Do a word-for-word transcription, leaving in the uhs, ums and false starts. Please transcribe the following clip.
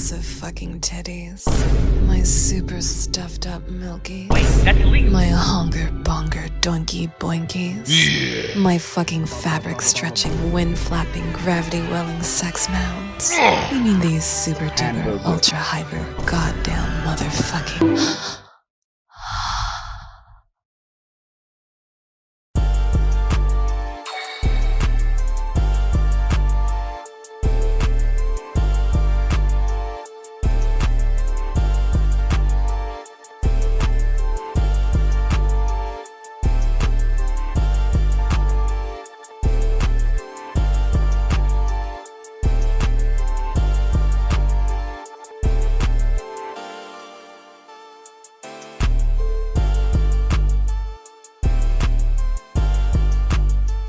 massive fucking titties, my super stuffed up milkies, Wait, that's illegal. my honker bonker doinky boinkies, Yeah. my fucking fabric stretching, wind flapping, gravity welling sex mounds. You mean these super duper ultra hyper goddamn motherfucking